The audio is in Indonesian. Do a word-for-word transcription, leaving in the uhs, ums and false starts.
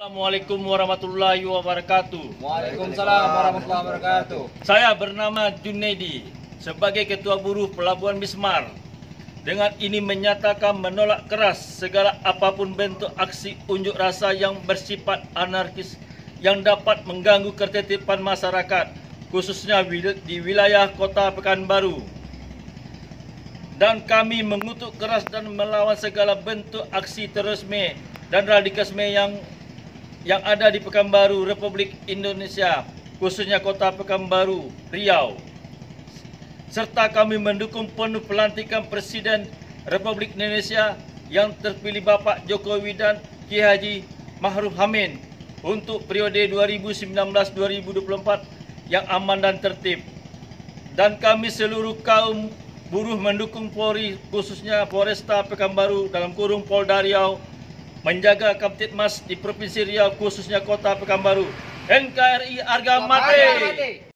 Assalamualaikum warahmatullahi wabarakatuh. Waalaikumsalam warahmatullahi wabarakatuh. Saya bernama Junaidi sebagai Ketua Buruh Pelabuhan Bismar. Dengan ini menyatakan menolak keras segala apapun bentuk aksi unjuk rasa yang bersifat anarkis yang dapat mengganggu ketertiban masyarakat, khususnya di wilayah Kota Pekanbaru. Dan kami mengutuk keras dan melawan segala bentuk aksi terorisme dan radikalisme yang yang ada di Pekanbaru, Republik Indonesia, khususnya Kota Pekanbaru, Riau. Serta kami mendukung penuh pelantikan Presiden Republik Indonesia yang terpilih Bapak Jokowi dan Kiai Haji Ma'ruf Amin untuk periode dua ribu sembilan belas sampai dua ribu dua puluh empat yang aman dan tertib. Dan kami seluruh kaum buruh mendukung Polri, khususnya Polresta Pekanbaru dalam kurung Polda Riau, menjaga Kamtibmas di Provinsi Riau, khususnya Kota Pekanbaru. N K R I harga mati.